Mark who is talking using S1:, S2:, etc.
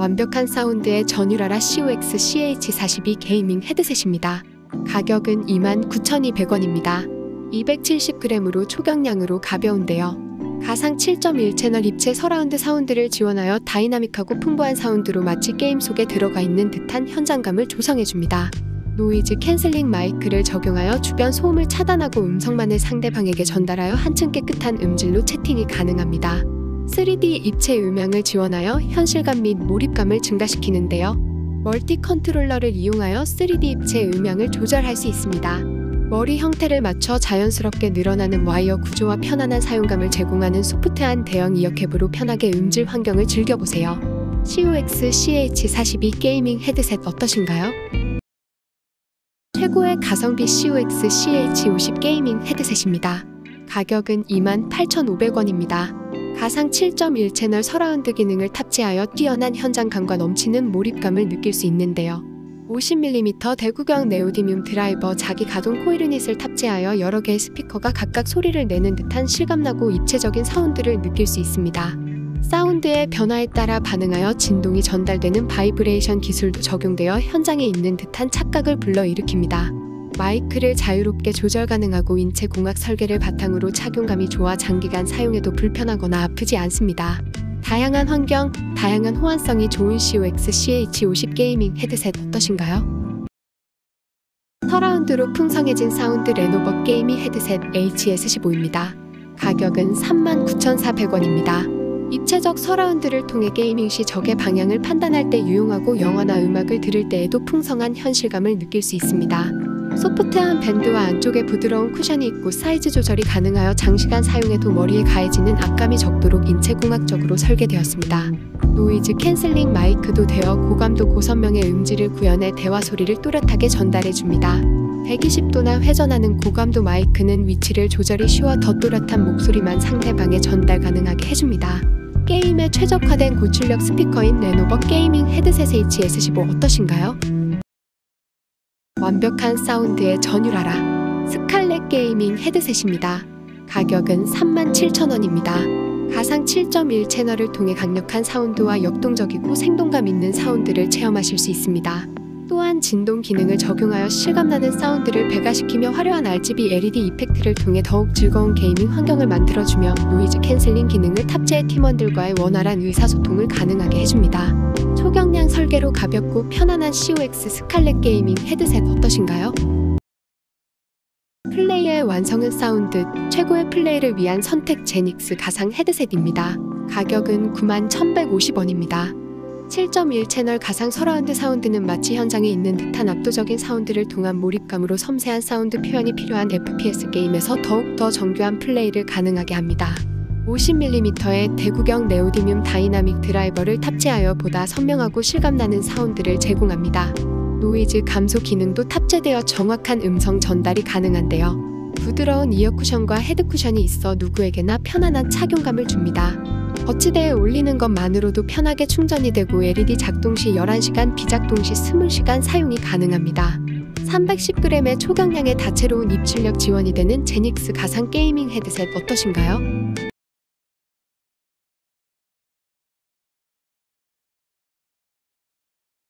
S1: 완벽한 사운드의 전유라라 COX CH42 게이밍 헤드셋입니다. 가격은 29,200원입니다. 270g으로 초경량으로 가벼운데요. 가상 7.1 채널 입체 서라운드 사운드를 지원하여 다이나믹하고 풍부한 사운드로 마치 게임 속에 들어가 있는 듯한 현장감을 조성해줍니다. 노이즈 캔슬링 마이크를 적용하여 주변 소음을 차단하고 음성만을 상대방에게 전달하여 한층 깨끗한 음질로 채팅이 가능합니다. 3D 입체 음향을 지원하여 현실감 및 몰입감을 증가시키는데요. 멀티 컨트롤러를 이용하여 3D 입체 음향을 조절할 수 있습니다. 머리 형태를 맞춰 자연스럽게 늘어나는 와이어 구조와 편안한 사용감을 제공하는 소프트한 대형 이어캡으로 편하게 음질 환경을 즐겨보세요. COX CH42 게이밍 헤드셋 어떠신가요? 최고의 가성비 COX CH50 게이밍 헤드셋입니다. 가격은 28,500원입니다. 가상 7.1 채널 서라운드 기능을 탑재하여 뛰어난 현장감과 넘치는 몰입감을 느낄 수 있는데요. 50mm 대구경 네오디뮴 드라이버 자기 가동 코일 유닛을 탑재하여 여러 개의 스피커가 각각 소리를 내는 듯한 실감나고 입체적인 사운드를 느낄 수 있습니다. 사운드의 변화에 따라 반응하여 진동이 전달되는 바이브레이션 기술도 적용되어 현장에 있는 듯한 착각을 불러일으킵니다. 마이크를 자유롭게 조절 가능하고 인체 공학 설계를 바탕으로 착용감이 좋아 장기간 사용해도 불편하거나 아프지 않습니다. 다양한 환경, 다양한 호환성이 좋은 COX CH50 게이밍 헤드셋 어떠신가요? 서라운드로 풍성해진 사운드 레노버 게이밍 헤드셋 HS15입니다. 가격은 39,400원입니다. 입체적 서라운드를 통해 게이밍 시 적의 방향을 판단할 때 유용하고 영화나 음악을 들을 때에도 풍성한 현실감을 느낄 수 있습니다. 소프트한 밴드와 안쪽에 부드러운 쿠션이 있고 사이즈 조절이 가능하여 장시간 사용해도 머리에 가해지는 압감이 적도록 인체공학적으로 설계되었습니다. 노이즈 캔슬링 마이크도 되어 고감도 고선명의 음질을 구현해 대화 소리를 또렷하게 전달해줍니다. 120도나 회전하는 고감도 마이크는 위치를 조절이 쉬워 더 또렷한 목소리만 상대방에 전달 가능하게 해줍니다. 게임에 최적화된 고출력 스피커인 레노버 게이밍 헤드셋 HS15 어떠신가요? 완벽한 사운드의 전유라라 스칼렛 게이밍 헤드셋입니다. 가격은 37,000원입니다. 가상 7.1 채널을 통해 강력한 사운드와 역동적이고 생동감 있는 사운드를 체험하실 수 있습니다. 또한 진동 기능을 적용하여 실감나는 사운드를 배가시키며 화려한 RGB LED 이펙트를 통해 더욱 즐거운 게이밍 환경을 만들어주며 노이즈 캔슬링 기능을 탑재해 팀원들과의 원활한 의사소통을 가능하게 해줍니다. 초경량 설계로 가볍고 편안한 COX 스칼렛 게이밍 헤드셋 어떠신가요? 플레이의 완성은 사운드, 최고의 플레이를 위한 선택 제닉스 가상 헤드셋입니다. 가격은 91,150원입니다. 7.1 채널 가상 서라운드 사운드는 마치 현장에 있는 듯한 압도적인 사운드를 통한 몰입감으로 섬세한 사운드 표현이 필요한 FPS 게임에서 더욱더 정교한 플레이를 가능하게 합니다. 50mm의 대구경 네오디뮴 다이나믹 드라이버를 탑재하여 보다 선명하고 실감나는 사운드를 제공합니다. 노이즈 감소 기능도 탑재되어 정확한 음성 전달이 가능한데요. 부드러운 이어 쿠션과 헤드 쿠션이 있어 누구에게나 편안한 착용감을 줍니다. 거치대에 올리는 것만으로도 편하게 충전이 되고 LED 작동 시 11시간, 비작동 시 20시간 사용이 가능합니다. 310g의 초경량의 다채로운 입출력 지원이 되는 제닉스 가상 게이밍 헤드셋 어떠신가요?